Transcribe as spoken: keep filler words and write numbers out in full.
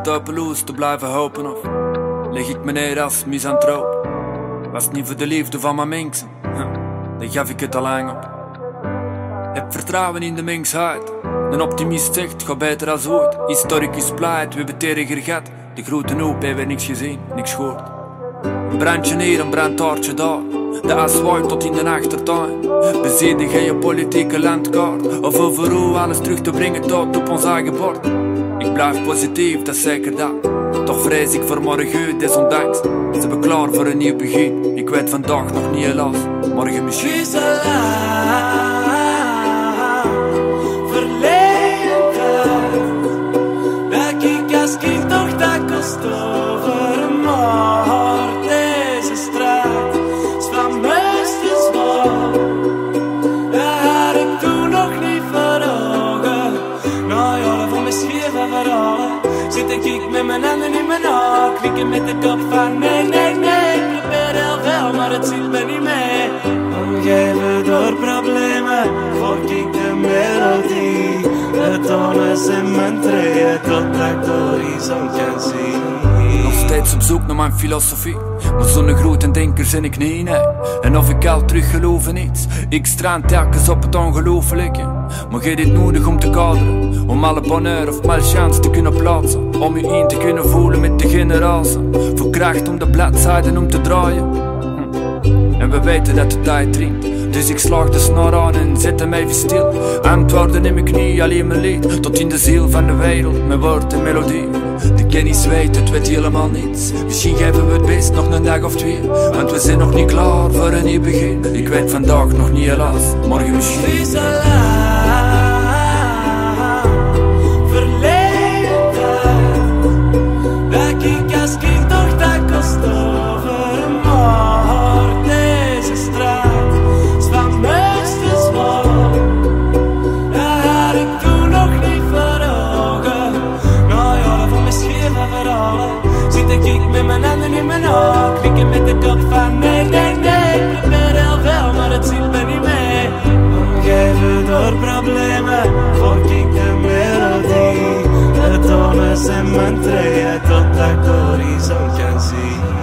hopeloos te blijven hopen? Of lig ik me neer als misantroop? Was het niet voor de liefde van mijn mensen, dan gaf ik het al lang op. Heb vertrouwen in de mensheid. Een optimist zegt, ga beter als ooit. Historicus pleit, we hebben het erger gehad. De grote hoop hebben niks gezien, niks gehoord. Een brandje hier, een brandtaartje daar. De as waait tot in de achtertuin. Bezedig je politieke landkaart. Of overal alles terug te brengen tot op ons eigen bord. Ik blijf positief, dat is zeker dat. Toch vrees ik voor morgen, desondanks. Ze zijn klaar voor een nieuw begin. Ik weet vandaag nog niet helaas, morgen misschien. Verleden tijd, dat ik als kind toch dat kost over. Maar deze straat is van meesters waar. Dat had ik toen nog niet voor ogen. Nou ja, dat van mijn scheve verhalen. Zit ik met mijn handen in mijn haar, knikken met de kop van nee, nee, nee. Ik probeer heel veel, maar het zit me niet mee. Omgeven door problemen, volg ik de melodie. De tonen zijn mijn treden, totdat ik de horizon kan zien. Nog steeds op zoek naar mijn filosofie, maar zo'n grote denker ben ik niet, nee. En of ik al terug geloof in iets, ik strand telkens op het ongelooflijke. Maar je dit nodig om te kaderen, om alle bonheur of malchance te kunnen plaatsen. Om je in te kunnen voelen met de generatie. Voor kracht om de bladzijden om te draaien. Hm. En we weten dat de tijd dringt, dus ik slaag de snor aan en zet hem even stil. Antwoorden in mijn knie, alleen mijn lied. Tot in de ziel van de wereld, mijn woord en melodie. De kennis weet, het weet helemaal niets. Misschien geven we het best nog een dag of twee. Want we zijn nog niet klaar voor een nieuw begin. Ik weet vandaag nog niet helaas, morgen misschien. Verleden tijd, dat ik als kind toch dat kost over. Maar deze straat is van meesters waar. Dat had ik toen nog niet voor ogen. Nou ja, dat van mijn scheve verhalen. Zit ik met mijn handen in mijn haar, knikken met de kop van nee, nee, nee. Ik probeer heel veel, maar het zit me niet mee. Omgeven door problemen, volg ik de melodie. De tonen zijn mijn treden, totdat ik de horizon kan zien.